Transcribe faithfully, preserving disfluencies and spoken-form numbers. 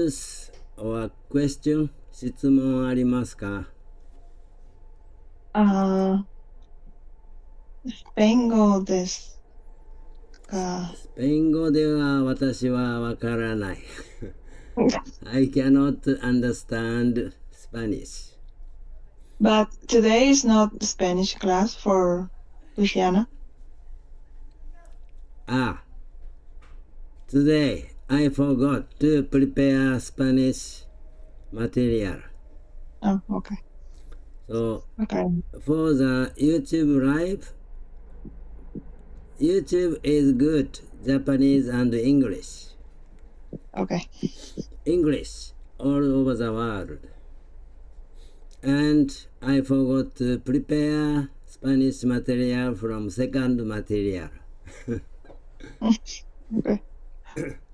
questions or question? 質問ありますか？ あー、スペイン語ですか？ スペイン語では私はわからない。I cannot understand Spanish. But today is not the Spanish class for Luciana. Ah, today I forgot to prepare Spanish material. Oh, okay. So Okay. for the YouTube live, YouTube is good, Japanese and English. Okay. English all over the world. And I forgot to prepare Spanish material from second material. Okay.